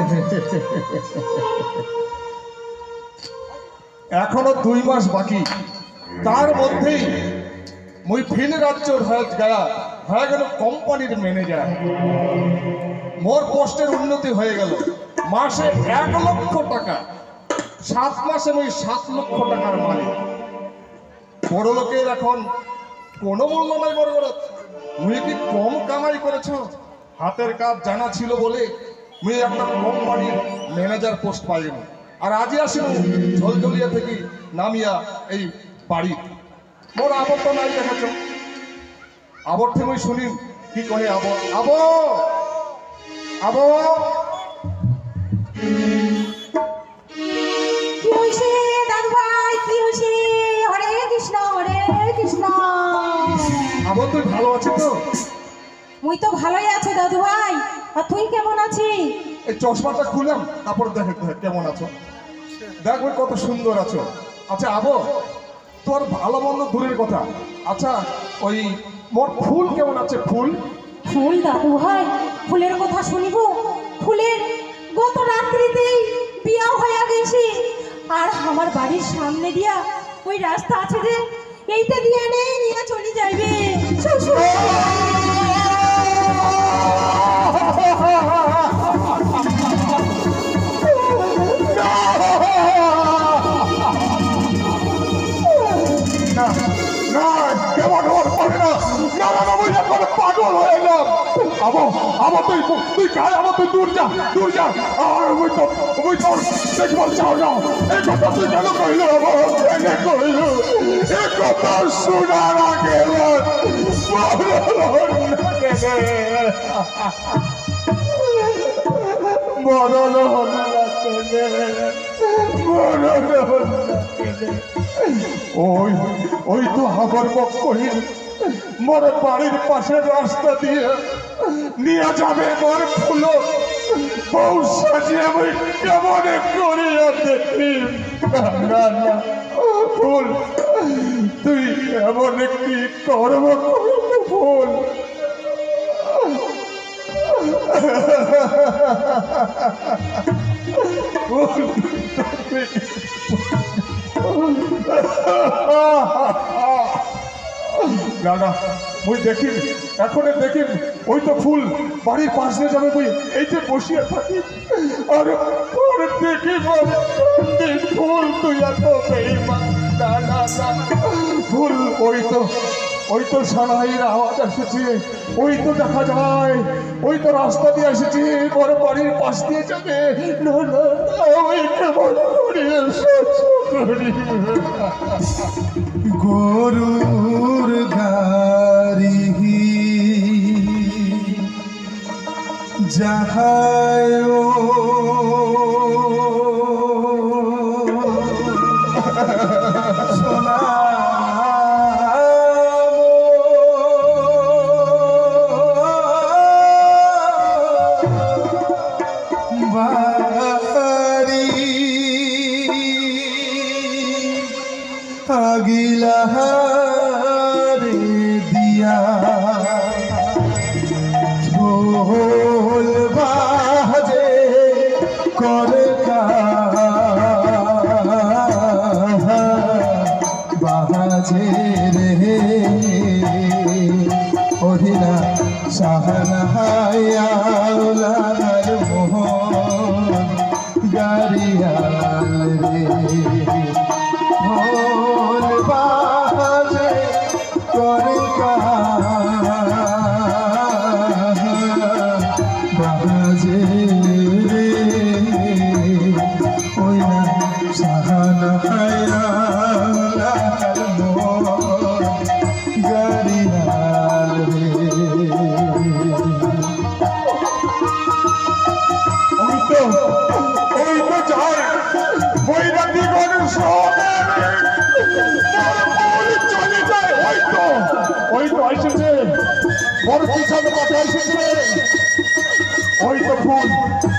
এখনো 2 মাস বাকি, তার মধ্যেই মুই ভিন রাজ্যর হয়ে গেল কোম্পানির ম্যানেজার। মোর পোস্টের উন্নতি হয়ে গেল, মাসে 1 লক্ষ টাকা, 7 মাসে মুই 7 লক্ষ টাকার মালিক। বড় লোকের এখন কোনো মূল্য নাই। বড় বড় মুই কি কম কামাই করেছ? হাতের কাজ জানা ছিল বলে মুই একটা কোম্পানির ম্যানেজার পোস্ট পাইনি। আর আজই আসিল ঝলঝলিয়া থেকে নামিয়া এই বাড়ি। মোর আবর তো নাই দেখাচ্ছ। আবর থেকে মুই শুনি কি কহে আবর আবর আবর কি হইছে দাদু ভাই? কি হইছে? হরে কৃষ্ণ হরে কৃষ্ণ। আবর তুই ভালো আছিস তো? মুই তো ভালোই আছি দাদু ভাই, আর তুই কেমন আছিস? এই চশমাটা খুলাম, তারপর দেখে কেমন আছো। দেখ ভাই কত সুন্দর আছো। আচ্ছা আবো, তোর ভালো মন্দ দূরের কথা, আচ্ছা ওই মোর ফুল কেমন আছে? ফুল ফুল দাদু ভাই, ফুলের কথা শুনিব? ফুলের গত রাত্রিতেই বিয়া হয়ে গেছে। আর আমার বাড়ির সামনে দিয়া ওই রাস্তা আছে যে, এইটা দিয়ে নিয়ে চলে যাইবে। পাগল হয়ে গেলাম। আবো আবো তুই কাল আবো তুই দূর যা দূর যা। আর ওই তোর দেখবার চাও না। এই কথা তুই কেন কইল? কেন কইল? এই কথা শোনার আগে ওই তো হাবর বক কহিল মোর বাড়ির পাশের রাস্তা দিয়ে নিয়ে যাবে মোর ফুল। বউ সাজিয়ে আমি কেমন করিয়া দেখি। না না ফুল, তুই এমন কি কর্ম করিল ফুল? না না ওই দেখি এখন দেখি ওই তো ফুল বাড়ির পাশ দিয়ে যাবে। বই এইটা বসিয়ে থাকি আর দেখি ফুল তুই এত বেঈমান। না না না ফুল, ওই তো সারাইয়ের আওয়াজ আসেছে। ওই তো দেখা যায়, ওই তো রাস্তা দিয়ে এসেছে, বড় বাড়ির পাশ দিয়ে যাবে। না না ওই কেমন করিয়ে করি গরুর গাড়ি যাহায় সোনা আগিলা রে দিয়া ঢোল বাজে করে বাজে রে অধিনা শাহনাহায়ালার মোহন গাড়িয়াল রে ঢোল বাজে করে বাজে রে ওই না শাহনাহায়ালার মোহন গাড়িয়াল রে। ওই তো যায় বৈরাগী গণেশ চলে যায়। ওই তো এসেছে, বড় পিছনে পাঠা এসেছে। ওই তো ফুল